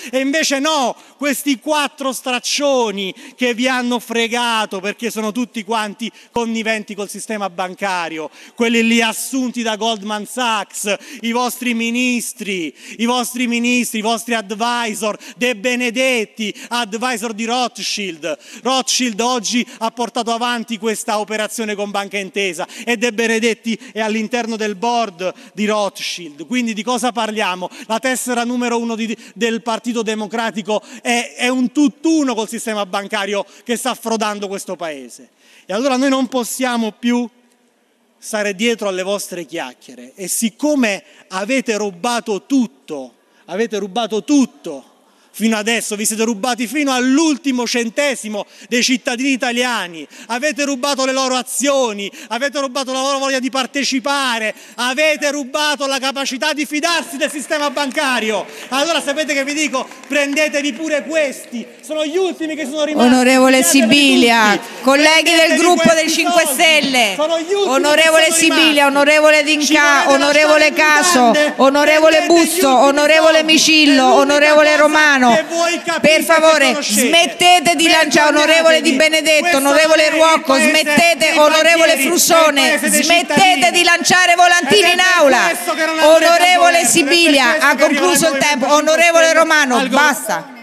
E invece no, questi 4 straccioni che vi hanno fregato perché sono tutti quanti conniventi col sistema bancario, quelli lì assunti da Goldman Sachs, i vostri ministri, i vostri advisor, De Benedetti, advisor di Rothschild. Rothschild oggi ha portato avanti questa operazione con Banca Intesa e De Benedetti è all'interno del board di Rothschild. Quindi di cosa parliamo? La tessera numero 1 del Partito Democratico è un tutt'uno col sistema bancario che sta frodando questo paese. E allora noi non possiamo più stare dietro alle vostre chiacchiere, e siccome avete rubato tutto fino adesso, vi siete rubati fino all'ultimo centesimo dei cittadini italiani, avete rubato le loro azioni, avete rubato la loro voglia di partecipare, avete rubato la capacità di fidarsi del sistema bancario. Allora sapete che vi dico? Prendetevi pure questi, sono gli ultimi che sono rimasti. Onorevole Sibilia, colleghi del gruppo del 5 Stelle, onorevole Sibilia, onorevole D'Inca, onorevole Caso, onorevole Busso, onorevole Micillo, onorevole Romano, per favore smettete di lanciare, onorevole Di Benedetto, onorevole Ruocco, smettete, onorevole Frussone, smettete di lanciare volantini in aula. Onorevole Sibilia, ha concluso il tempo. Onorevole Romano, basta.